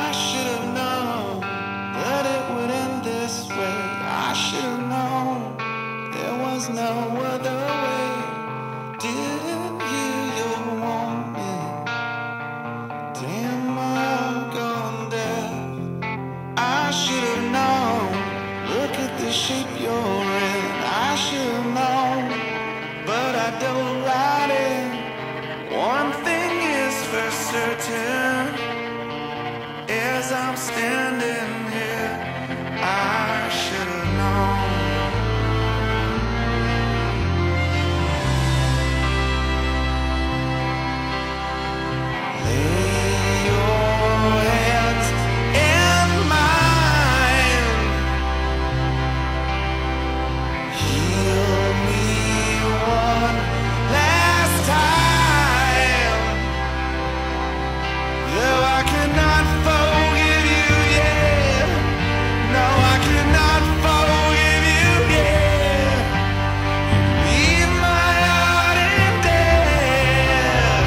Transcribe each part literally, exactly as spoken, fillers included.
I should have known that it would end this way. I should have known there was no other way. Didn't hear your warning. Damn, I'm gone deaf. I should have known. Look at the shape you're in. I should have known, but I don't write it. One thing is for certain, as I'm standing here, I should have known. Lay your hands in mine. Heal me one last time. Though I cannot forgive you, yeah. No, I cannot forgive you, yeah. Leave my heart in there.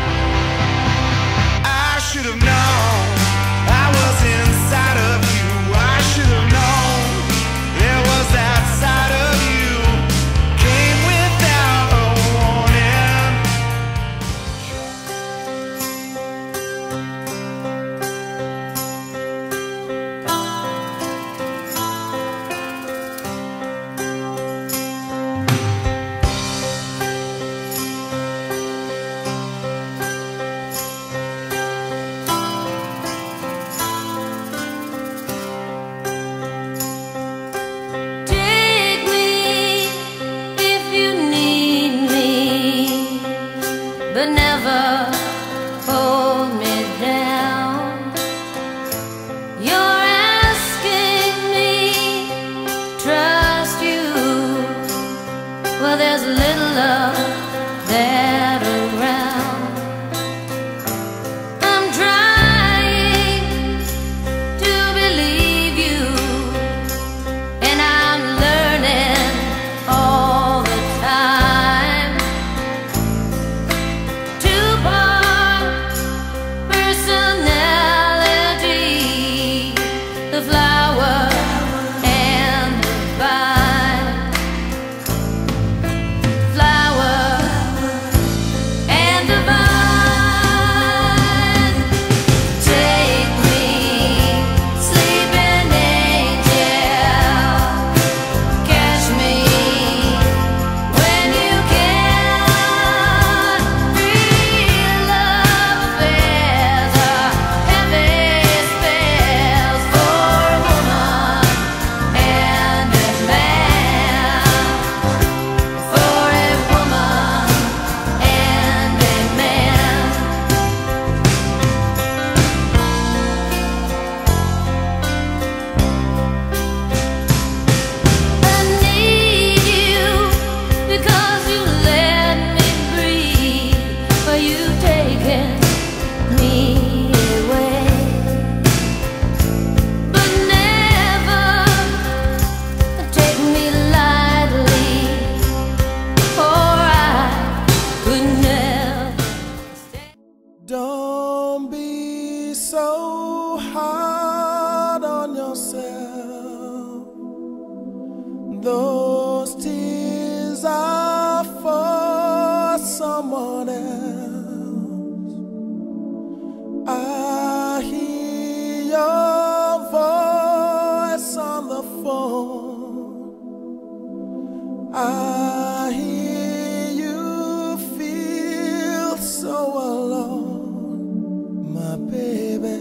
I should have known I was inside of you. I should have known there was that side of you. Came without a warning. Take me if you need me, but never hold me down. You're asking me, trust you. Well, there's little love that around. I'm trying to believe you, and I'm learning all the time to part personality, the flower and the vine, flower and the vine. Take me, sleeping angel, catch me when you can. Real love affairs are heavy spells for a woman and a man, for a woman and a man. I need you because you let me breathe, but you've taken me away. But never take me lightly, or I could never stay. Don't be so hard on yourself. Those tears are for someone else. I hear your voice on the phone. I hear you feel so alone, my baby.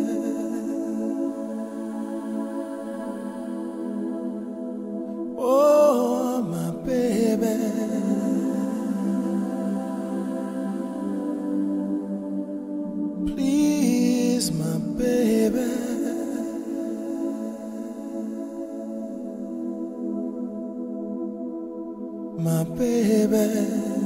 Oh, my baby. Please, my baby. My baby.